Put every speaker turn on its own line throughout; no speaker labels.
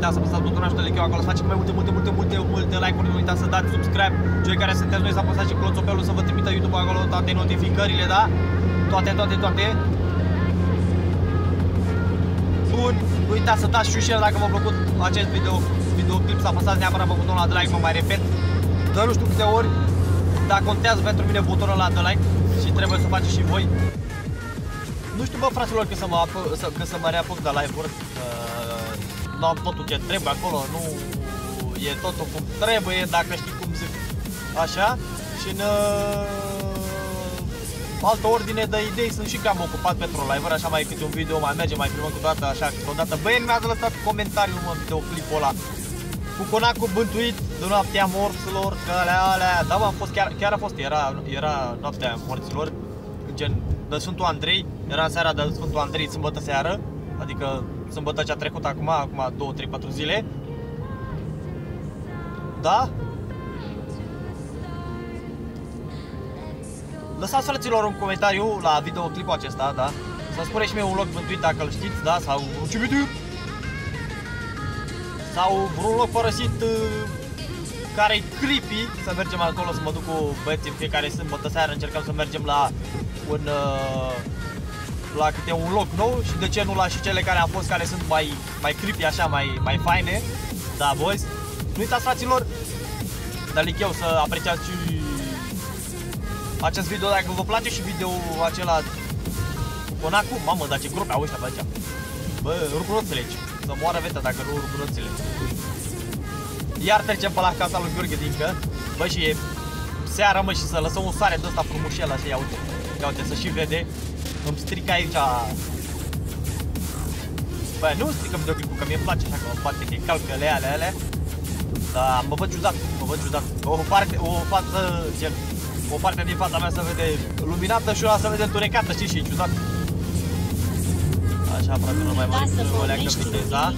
uitați să apăsați butonul ăsta de like acolo, să facem mai multe like-uri, nu uitați să dați subscribe. Cei care sunteți noi să apăsați și cloțopelul să vă trimită YouTube acolo toate notificările, da? Toate. Bun, nu uitați să dați și un share dacă v-a plăcut acest videoclip, să apăsați neapărat pe butonul ăla de like, mă mai repet. Dar nu știu câte ori, dar contează pentru mine butonul ăla de like și trebuie să faceți și voi. Nu știu, bă, fraților, că să mă reapuc de live-uri. Nu am totul ce trebuie acolo, nu e totul cum trebuie, dacă știi cum zic. Așa, și în altă ordine de idei sunt și cam ocupat pentru live-uri, așa mai câte un video mai merge, mai filmăm câteodată, așa câteodată. Băi, mi-ați lăsat comentariul, mă, videoclipul ăla cu conacul bântuit de noaptea morților, că alea. Da, mă, am fost, chiar a fost, era noaptea morților, gen de Sfântul Andrei, era în seara de Sfântul Andrei, sâmbătă seară, adică sâmbătă ce a trecut acum 2, 3, 4 zile. Da? Lăsați, fraților, un comentariu la videoclipul acesta, da? Să-mi spuneți și mie un loc bântuit dacă îl știți, da? Sau un cibitiu sau vreun loc părăsit care-i creepy, să mergem acolo, să mă duc cu băieții în fiecare sâmbătă seară, încercăm să mergem la câte un loc nou și de ce nu la și cele care au fost, care sunt mai creepy, așa, mai faine. Da, boys. Nu uitați, fraților, de like eu să apreciați și acest video dacă vă place și video-ul acela cu conacul. Mamă, dar ce grupe au ăștia pe aici. Bă, rup roțile aici. Să moară veta dacă nu rup roțile. Iar trecem pe la casa lui Gheorghe Dincă. Bă, și e seara, mă, și să lăsăm un soare de ăsta frumușel așa, ia uite, să și vede. Îmi strică aici. Bă, nu strică videoclipul, că mie-mi place așa, că mă bate, că e calcăle alea. Dar mă văd ciudat, o parte din fața mea se vede luminată și una se vede întunecată, știi, și e ciudat. Așa, frate, nu mai mă leagă viteza.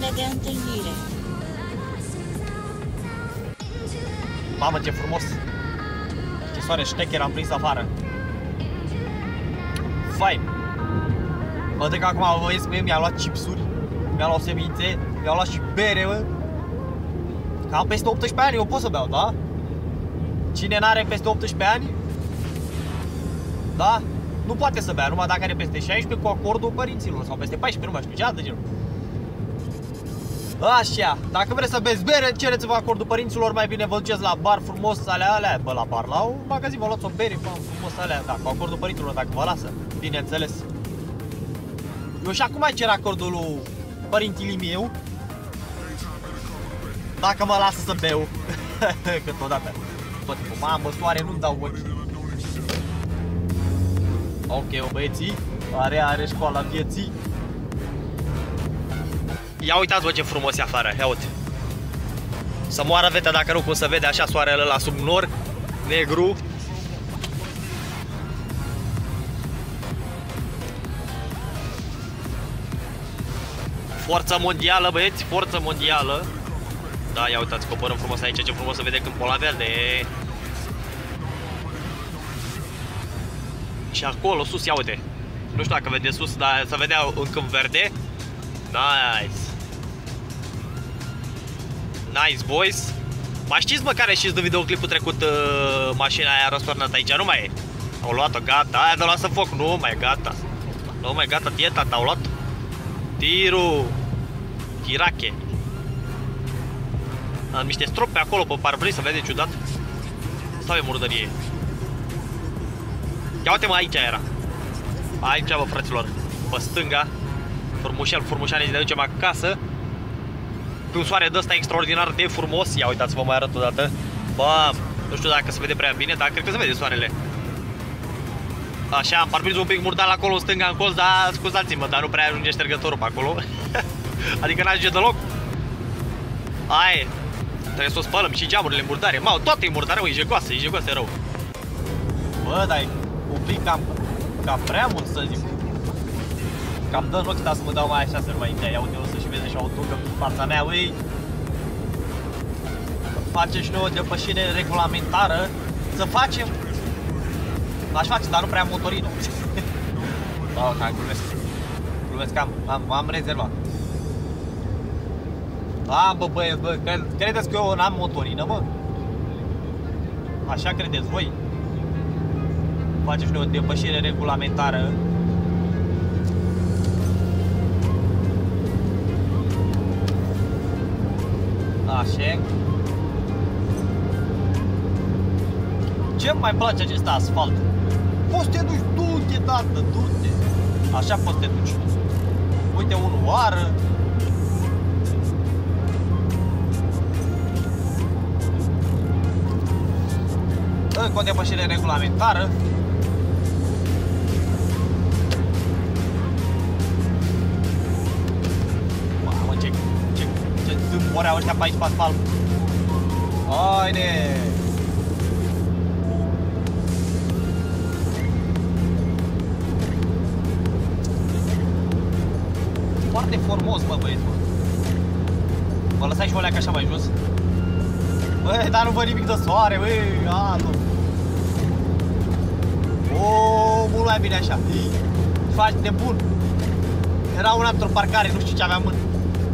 Mamă, ce frumos! Ce soare ștecher am prins afară. Fain! Mă duc acum, vă văzesc, mi-am luat chipsuri, mi-am luat semințe, mi-am luat și bere, mă. Că am peste 18 ani, eu pot să beau, da? Cine n-are peste 18 ani, da? Nu poate să bea, numai dacă are peste 16 cu acordul părinților. Sau peste 14, nu mai știu, ce altă genul. Așa, dacă vreți să beți bere, cereți-vă acordul părinților. Mai bine vă duceți la bar frumos, alea. Bă, la bar, la un magazin, vă luați o bere, bă, frumos, alea. Da, cu acordul părinților, dacă vă lasă, bineînțeles. Eu și acum mai cer acordul lui părinții meu, dacă mă lasă să beu. Câteodată. Tot timpul, mamă, soare, nu-mi dau ochi. Ok, băieții, are școala vieții. Ia uitați-vă ce frumos e afară, ia uite. Să moară veta dacă nu, cum se vede așa soarele ăla sub nor, negru. Forță mondială, băieți, forță mondială. Da, ia uitați, coborâm frumos aici, ce frumos se vede câmpul ăla verde. Și acolo sus, ia uite. Nu știu dacă vede sus, dar se vedea în câmp verde. Nice. Nice, boys. Mai știți, mă, care știți de videoclipul trecut, mașina aia răsturnată aici? Nu mai e. Au luat-o, gata, aia de lasă foc, nu mai e gata. Nu mai e gata, tieta, au luat. Tiru. Tirache. Am niște stropi acolo pe parbriz, să vede ciudat. Sau e murdărie? Ia uite, mă, aici era. Aici, bă, fraților, pe stânga. Frumușani, ne ducem acasă. Pe un soare de ăsta extraordinar de frumos. Ia uitați, vă mai arăt o dată. Bă, nu știu dacă se vede prea bine, dar cred că se vede soarele. Așa, am parbriz un pic murdar acolo în stânga, în colț, dar scuzați-mă, dar nu prea ajunge ștergătorul pe acolo. Adică n-ajunge deloc. Aia, trebuie să o spălăm și geamurile murdare. Mau, toate e murdare, mă, e jegoasă rău. Bă, dar e un pic cam prea mult, să zic. Cam dă în ochi, dar să mă dau mai așa, să nu mai intre. Ia uite, o să și vede și o dungă în fața mea, ui. Facem și noi o depășire regulamentară. Să facem. Aș face, dar nu prea motorină. Da, glumesc. Glumesc, am rezervat. A, bă, băieți, bă, credeți că eu n-am motorină, mă? Așa credeți voi? Faceți noi o depășire regulamentară. Așa. Ce mai place acest asfalt? Poți să te duci, du-te, tată, du-te. Așa poți să te duci. Uite, unul oară. Încă o depășire regulamentară. Mamă, ce zâmboreau ăștia pe aici pe asfalt. Haide! Foarte frumos, bă, băieți, bă. Vă lăsai și o leacă așa mai jos. Băi, dar nu văd nimic de soare, băi, alu. O, mult mai bine așa. Faci de bun. Era una într-o parcare, nu știu ce aveam în.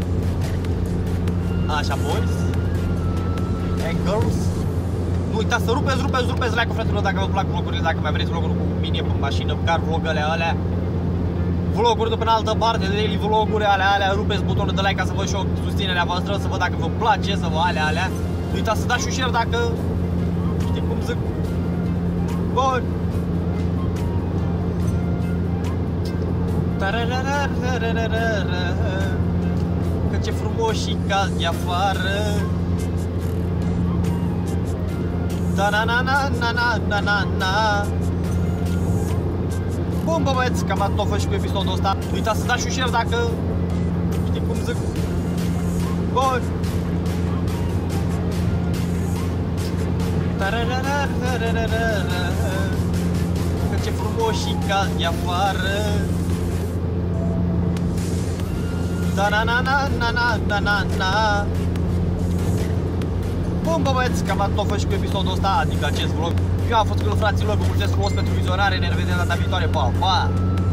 Așa, boys and girls. Nu uitați să rupeți like-ul, fraților, dacă vă plac vlogurile, dacă mai vreți vloguri cu mine pe mașină, car vlogăle alea. Vloguri de pe în altă parte, daily vloguri alea, rupeți butonul de like ca să văd și eu susținerea voastră, să văd dacă vă place, să vă alea. Nu uitați să dați și un share dacă, știi cum zic. Bun. Că ce frumos și cald e afară. Da na na na na na na na na. Bun, bă, băieți, cam atât a fost și cu episodul ăsta. Nu uitați să dați și un share dacă, știi cum zic. Bun. Că ce frumos și cald e afară. Da na na na na na na na na. Bun, bă, băieți, cam atât a fost și cu episodul ăsta, adică acest vlog. Eu am fost cu fraților, vă mulțumesc frumos pentru vizionare, ne revedem data viitoare, pa, pa!